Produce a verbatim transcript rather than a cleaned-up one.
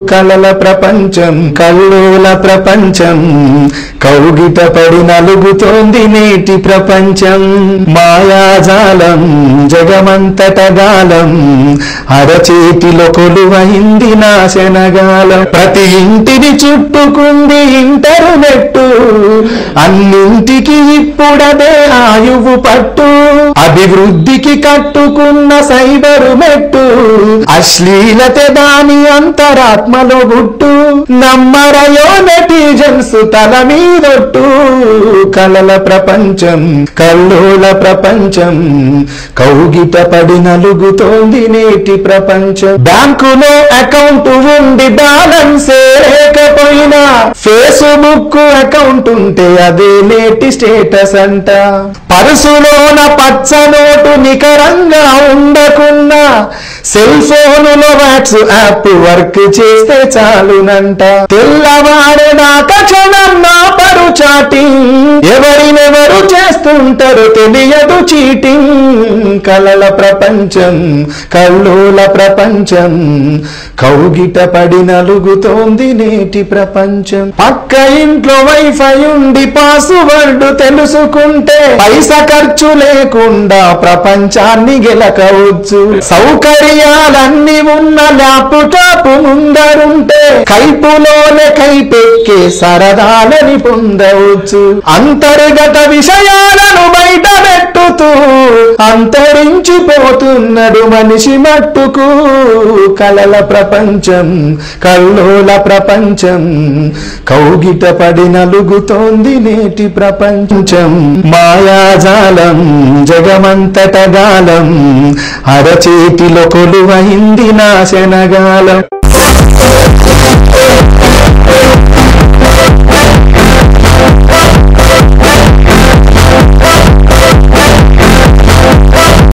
కలల ప్రపంచం కల్లోల ప్రపంచం కౌగిట పడి నలుగుతోంది నేటి ప్రపంచం మాయాజాలం జగమంతట గాలం అరచేతిలో కొలువైంది నాశనగాలం ప్రతి ఇంటిని చుట్టుకుంది ఇంటర్నెట్ అన్నింటికి ఇప్పుడదే ఆయువు పట్టు అభివృద్ధికి కట్టుకున్న సైబరు మెట్టు అశ్లీలత దాని అంతరాత్మలో గుట్టు నమ్మరయో నెటిజన్స్ తల మీదొట్టు కలల ప్రపంచం కల్లోల ప్రపంచం కౌగిట పడి నలుగుతోంది నేటి ప్రపంచం బ్యాంకులో అకౌంట్ ఉండి బ్యాలెన్సే లేకపోయినా ఫేస్బుక్ అకౌంట్ ఉంటే అదే నేటి స్టేటస్ అంట పరుసులోన పచ్చ నోటు నికరంగా ఉండకున్నా సెల్ ఫోనులో వాట్స్ యాప్ వర్క్ చేస్తే చాలునంట తెల్లవారేదాక క్షణం నా పరు చాటింగ్ ఎవరినెవరు చేస్తుంటారు తెలియదు చీటింగ్ కలల ప్రపంచం కల్లోల ప్రపంచం కౌగిట పడి నలుగుతోంది నేటి ప్రపంచం పక్క ఇంట్లో వైఫై ఉండి పాస్వర్డ్ తెలుసుకుంటే పైసా ఖర్చు లేకుండా ప్రపంచాన్ని గెలకవచ్చు సౌకర్యాలన్నీ ఉన్న ల్యాప్టాప్ ముందరుంటే కైపులోనే కైపెక్కే సరదాలని పొందవచ్చు అంతర్గత విషయాలను బయట పెట్టుతూ అంతరించిపోతున్నాడు మనిషి మట్టుకు కలల ప్రపంచం కల్లోల ప్రపంచం కౌగిట పడి నలుగుతోంది నేటి ప్రపంచం మాయాజాలం జగమంతట గాలం అరచేతిలో కొలువైంది నాశనగాలం